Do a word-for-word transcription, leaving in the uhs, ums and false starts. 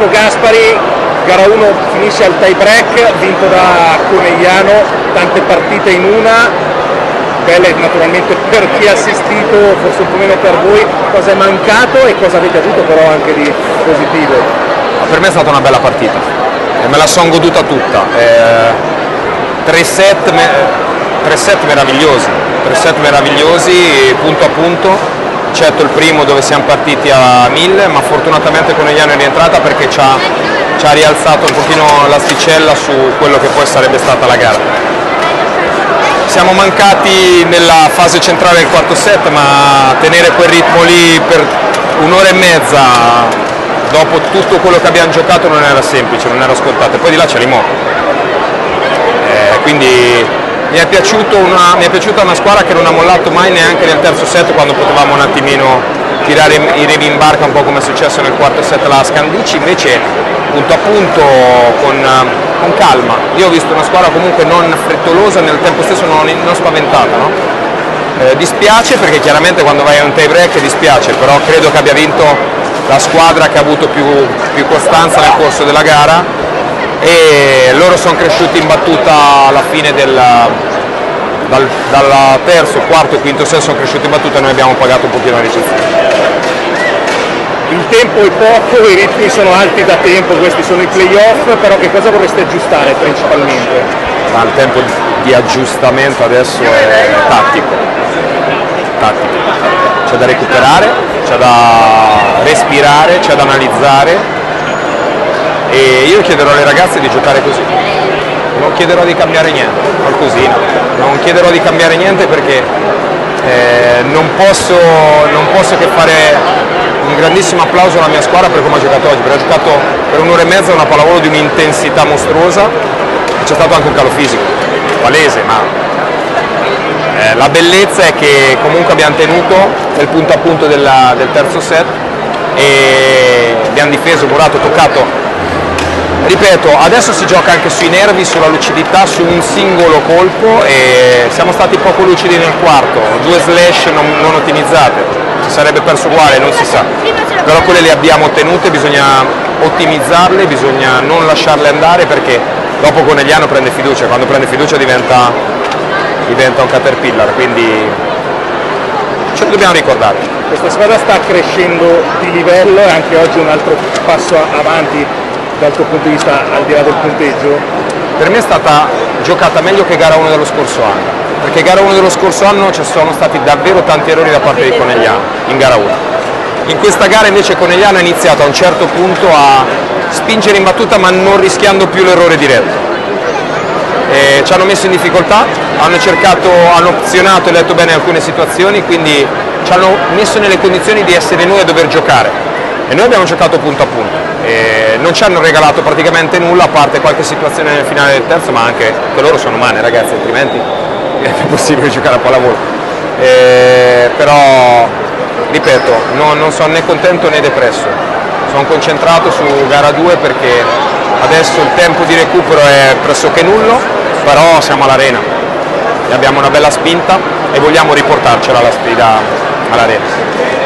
Marco Gaspari, gara uno finisce al tie break, vinto da Conegliano, tante partite in una, belle naturalmente per chi ha assistito, forse un po' meno per voi. Cosa è mancato e cosa avete avuto però anche di positivo? Per me è stata una bella partita e me la sono goduta tutta, eh, tre set meravigliosi, tre set meravigliosi punto a punto, eccetto il primo dove siamo partiti a mille, ma fortunatamente Conegliano è rientrata perché ci ha, ci ha rialzato un pochino l'asticella su quello che poi sarebbe stata la gara. Siamo mancati nella fase centrale del quarto set, ma tenere quel ritmo lì per un'ora e mezza dopo tutto quello che abbiamo giocato non era semplice, non era scontato, e poi di là c'è l'Imoca. Eh, quindi mi è, piaciuto una, mi è piaciuta una squadra che non ha mollato mai neanche nel terzo set, quando potevamo un attimino tirare i remi in barca, un po' come è successo nel quarto set alla Scandici, invece punto a punto con, con calma. Io ho visto una squadra comunque non frettolosa, nel tempo stesso non, non spaventata, no? eh, dispiace perché chiaramente quando vai a un tie break dispiace, però credo che abbia vinto la squadra che ha avuto più, più costanza nel corso della gara, e loro sono cresciuti in battuta alla fine del, dal, dal terzo, quarto e quinto set sono cresciuti in battuta e noi abbiamo pagato un pochino la ricezione. Il tempo è poco, i ritmi sono alti da tempo, questi sono i playoff, però che cosa vorreste aggiustare principalmente? Ma il tempo di aggiustamento adesso è tattico, tattico. C'è da recuperare, c'è da respirare, c'è da analizzare. E io chiederò alle ragazze di giocare così, non chiederò di cambiare niente, qualcosina, non chiederò di cambiare niente perché eh, non, posso, non posso che fare un grandissimo applauso alla mia squadra per come ha giocato oggi, perché ha giocato per un'ora e mezza una pallavolo di un'intensità mostruosa, e c'è stato anche un calo fisico, palese, ma eh, la bellezza è che comunque abbiamo tenuto nel punto a punto della, del terzo set e abbiamo difeso, murato, toccato. Ripeto, adesso si gioca anche sui nervi, sulla lucidità, su un singolo colpo, e siamo stati poco lucidi nel quarto, due slash non, non ottimizzate, si sarebbe perso uguale, non si sa, però quelle le abbiamo ottenute, bisogna ottimizzarle, bisogna non lasciarle andare perché dopo Conegliano prende fiducia, quando prende fiducia diventa, diventa un caterpillar, quindi ce lo dobbiamo ricordare. Questa squadra sta crescendo di livello e anche oggi un altro passo avanti dal tuo punto di vista, al di là del punteggio? Per me è stata giocata meglio che gara uno dello scorso anno, perché gara uno dello scorso anno ci sono stati davvero tanti errori da parte di Conegliano in gara uno. In questa gara invece Conegliano ha iniziato a un certo punto a spingere in battuta ma non rischiando più l'errore diretto. E ci hanno messo in difficoltà, hanno cercato, hanno opzionato e letto bene alcune situazioni, quindi ci hanno messo nelle condizioni di essere noi a dover giocare. E noi abbiamo giocato punto a punto, e non ci hanno regalato praticamente nulla a parte qualche situazione nel finale del terzo, ma anche che loro sono umane ragazzi, altrimenti è possibile giocare a pallavolo. E, però ripeto, no, non sono né contento né depresso, sono concentrato su gara due perché adesso il tempo di recupero è pressoché nullo, però siamo all'arena e abbiamo una bella spinta e vogliamo riportarcela la sfida all'arena.